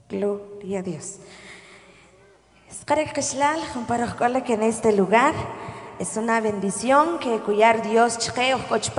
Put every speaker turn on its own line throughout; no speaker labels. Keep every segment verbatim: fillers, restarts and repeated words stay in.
Gloria a Dios. Que en este lugar es una bendición que cuyar Dios que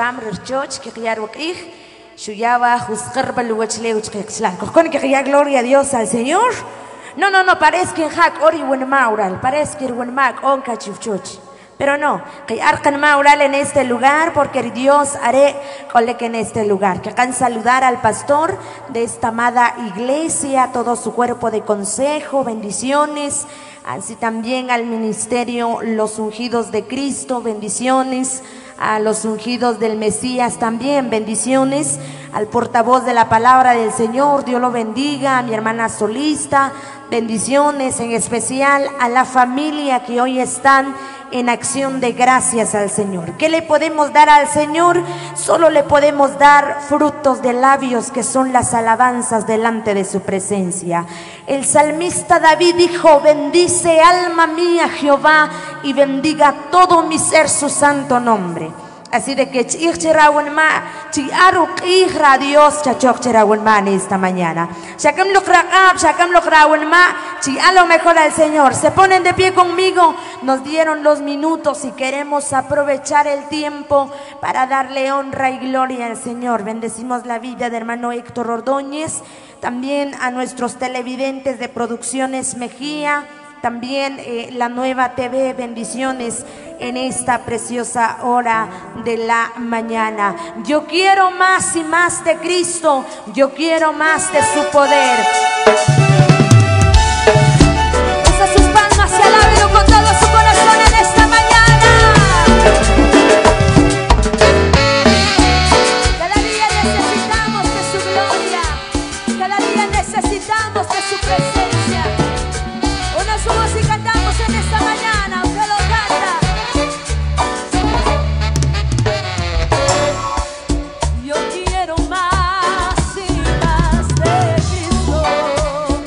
gloria a Dios al Señor. No, no, no, parece que hack ori wen maural, parece que wen mac onca chufchuch. Pero no, que arcan maural en este lugar, porque Dios haré cole que en este lugar. Que hagan saludar al pastor de esta amada iglesia, todo su cuerpo de consejo, bendiciones. Así también al ministerio Los Ungidos de Cristo, bendiciones. A los ungidos del Mesías también, bendiciones. Al portavoz de la palabra del Señor, Dios lo bendiga. A mi hermana solista, bendiciones. En especial a la familia que hoy están en acción de gracias al Señor. ¿Qué le podemos dar al Señor? Solo le podemos dar frutos de labios, que son las alabanzas delante de su presencia. El salmista David dijo: bendice alma mía Jehová, y bendiga todo mi ser su santo nombre. Así de que Dios en esta mañana. A lo mejor al Señor. Se ponen de pie conmigo. Nos dieron los minutos y queremos aprovechar el tiempo para darle honra y gloria al Señor. Bendecimos la vida de hermano Héctor Ordóñez. También a nuestros televidentes de Producciones Mejía. También eh, la Nueva T V, bendiciones en esta preciosa hora de la mañana. Yo quiero más y más de Cristo, yo quiero más de su poder. Usa sus palmas y alábelo con todo su corazón en esta mañana. Cada día necesitamos de su gloria, cada día necesitamos de su presencia. Somos y cantamos en esta mañana, usted lo canta. Yo quiero más y más de Cristo.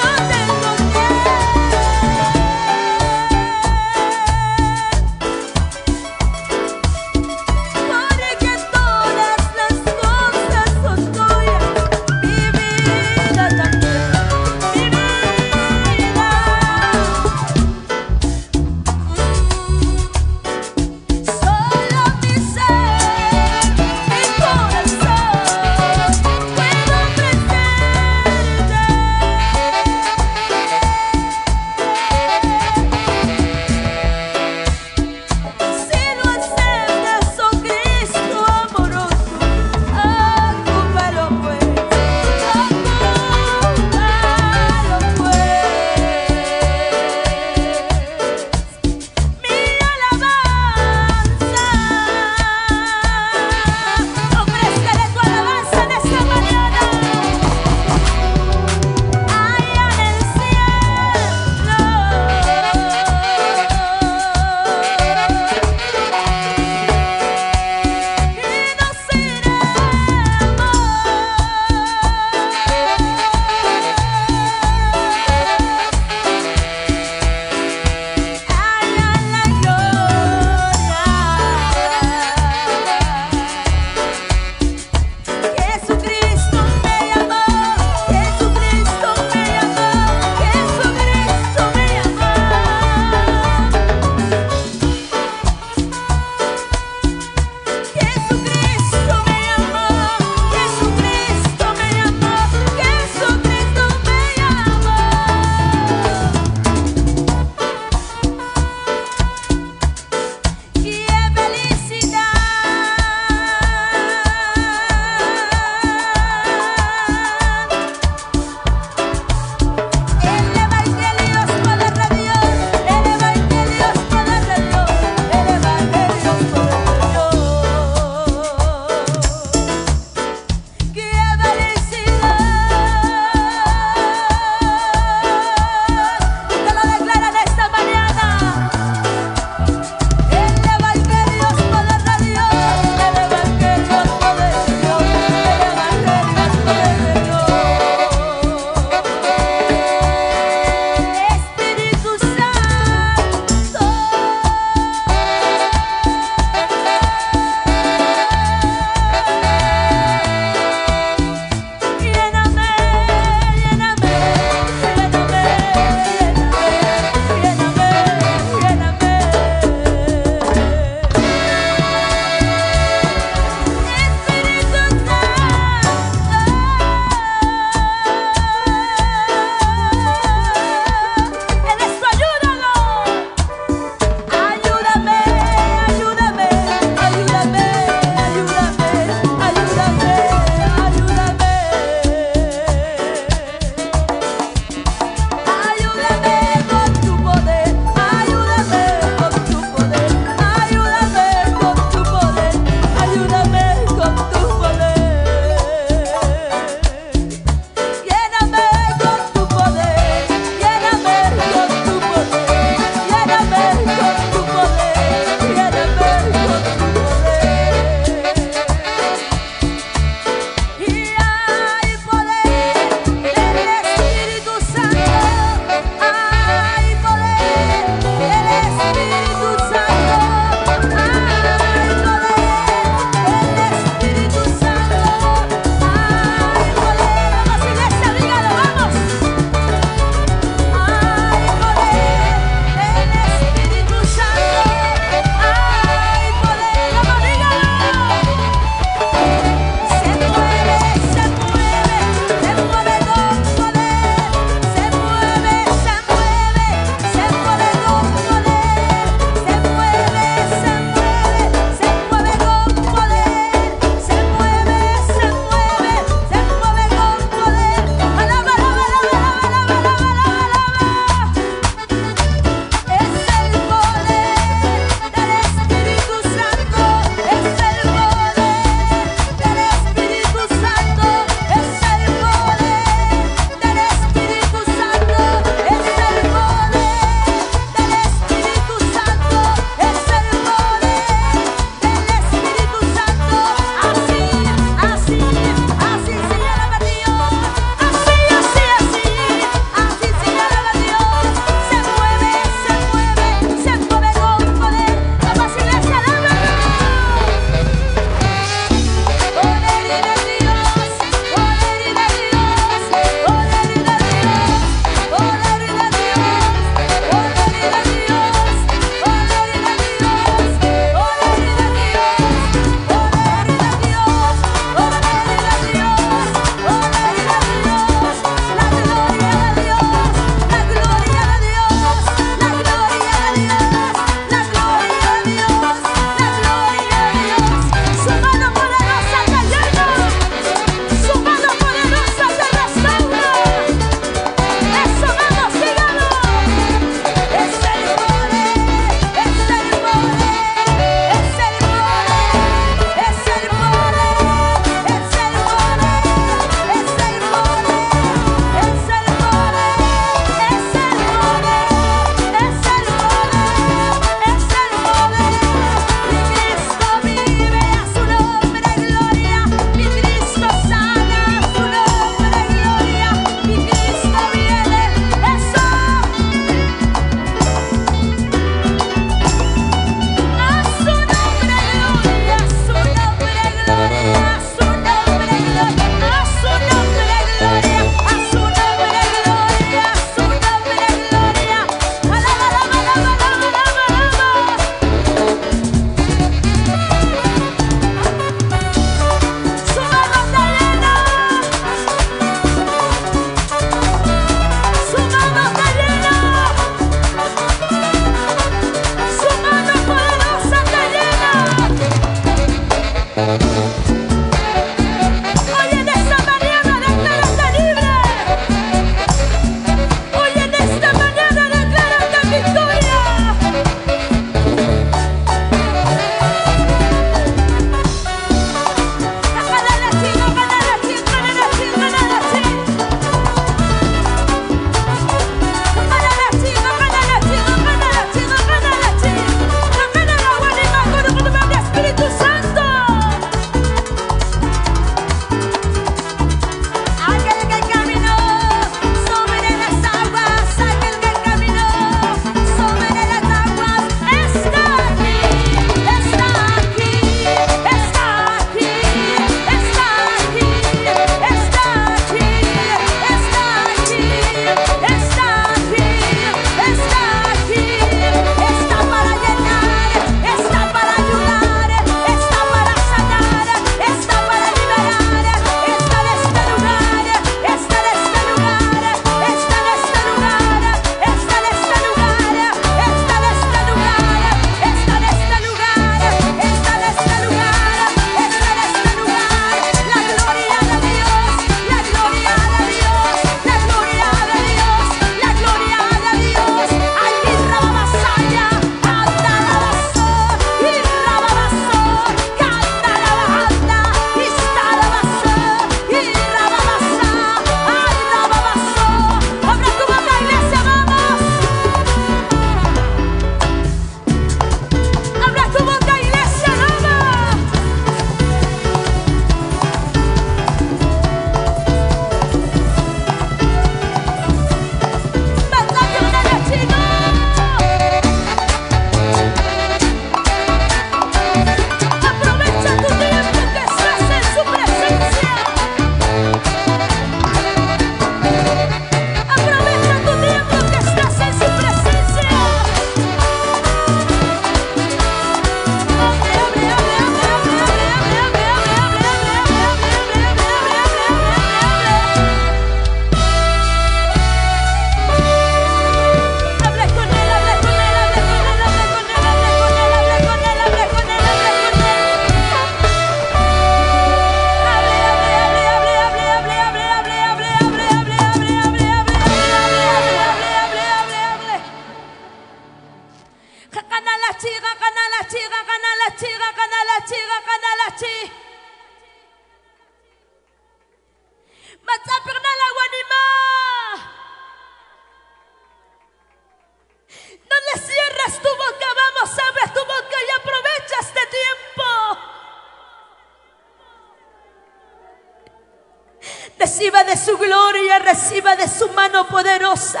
Reciba de su gloria, reciba de su mano poderosa.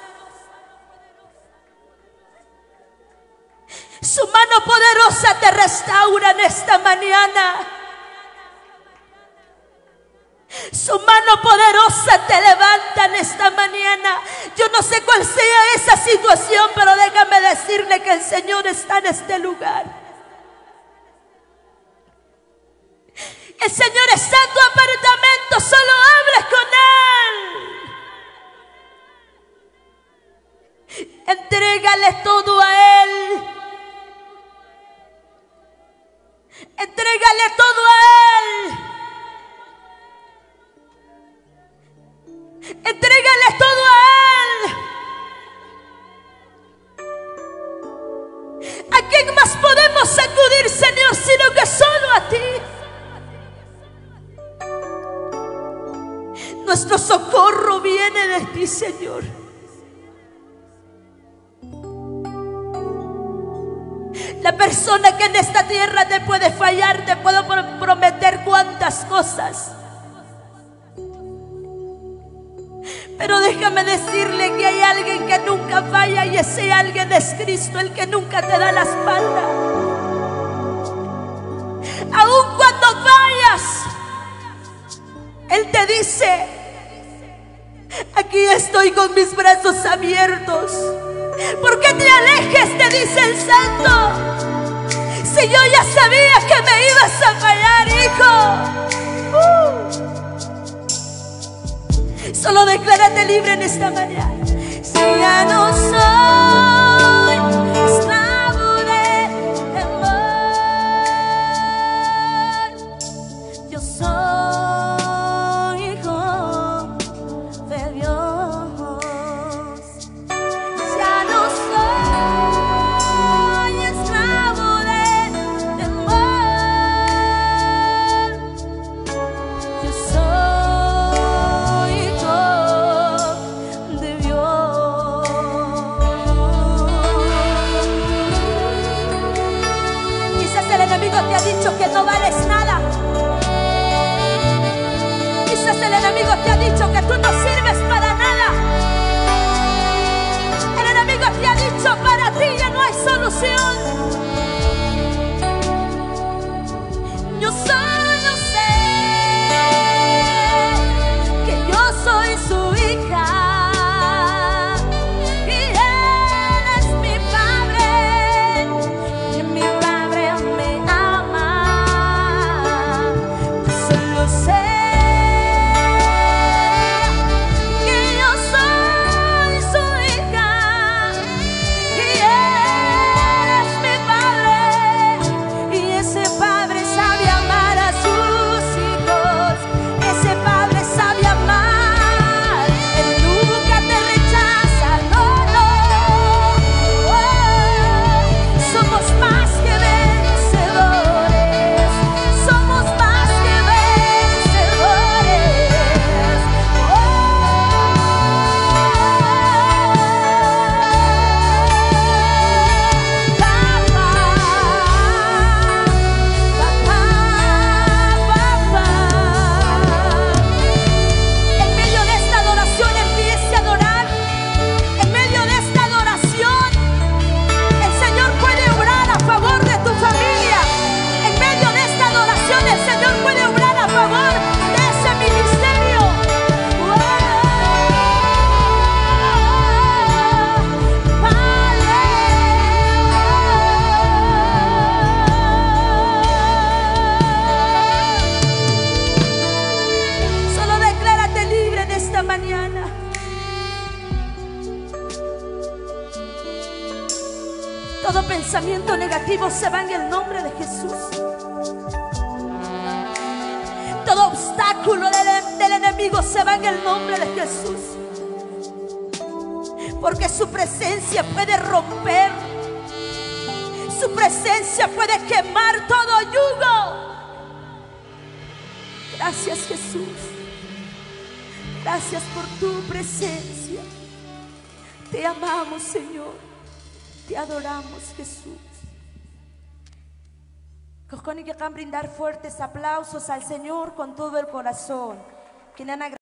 Su mano poderosa te restaura en esta mañana. Su mano poderosa te levanta en esta mañana. Yo no sé cuál sea esa situación, pero déjame decirle que el Señor está en este lugar. El Señor está en tu apartamento, solo hables con Él. Entrégale todo a Él. Entrégale todo a Él. Entrégale todo a Él. ¿A quién más podemos acudir, Señor, sino que solo a ti? Nuestro socorro viene de ti, Señor. La persona que en esta tierra te puede fallar, te puedo prometer cuantas cosas. Pero déjame decirle que hay alguien que nunca falla, y ese alguien es Cristo, el que nunca te da la espalda. Aun cuando fallas, Él te dice: aquí estoy con mis brazos abiertos. ¿Por qué te alejes?, te dice el Santo. Si yo ya sabía que me ibas a fallar, hijo. uh. Solo declárate libre en esta mañana. Si ya no soy esclavo del temor, yo soy hijo de Dios. Ya no soy esclavo del temor, yo soy hijo de Dios. Quizás el enemigo te ha dicho que no vales nada. Quizás el enemigo te ha dicho que tú no sirves para nada. El enemigo te ha dicho: para ti ya no hay solución. Yo solo sé que yo soy su hija, y Él es mi Padre, y mi Padre me ama. Solo sé que yo soy su hija, y Él es mi Padre, y ese Padre sabe amar a sus hijos. Ese Padre sabe amar. Él nunca te rechaza, no, no. Oh, somos más que vencedores. Somos más que vencedores. Oh, papá, papá, papá. En medio de esta adoración empiece a adorar. En medio de esta adoración el Señor puede obrar a favor de tu familia. En medio de esta adoración el Señor puede obrar a favor de ese ministerio. Solo declárate libre en esta mañana. Todo pensamiento negativo se va en el nombre de Jesús. Todo obstáculo del, del enemigo se va en el nombre de Jesús. Porque su presencia puede romper. Su presencia puede quemar todo yugo. Gracias, Jesús. Gracias por tu presencia. Te amamos, Señor. Te adoramos, Jesús. Cojones que van a brindar fuertes aplausos al Señor con todo el corazón. Kinana